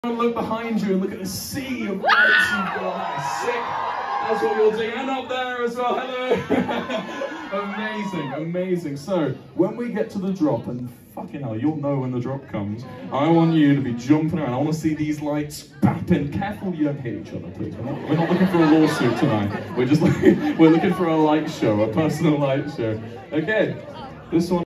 Look behind you and look at the sea of lights you've got. Sick. That's what we'll do. And up there as well. Hello. Amazing, amazing. So when we get to the drop, and fucking hell, you'll know when the drop comes. I want you to be jumping around. I want to see these lights bapping. Careful, you don't hit each other, please. We're not looking for a lawsuit tonight. We're looking for a light show, a personal light show. Again, this one.